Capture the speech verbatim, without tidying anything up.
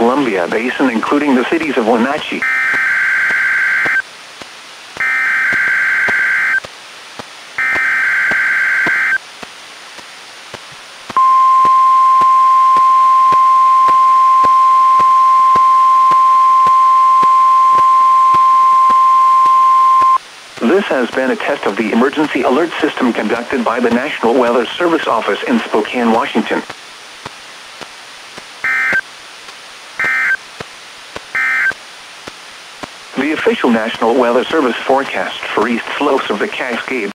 Columbia Basin, including the cities of Wenatchee, This has been a test of the emergency alert system conducted by the National Weather Service Office in Spokane, Washington. The official National Weather Service forecast for east slopes of the Cascades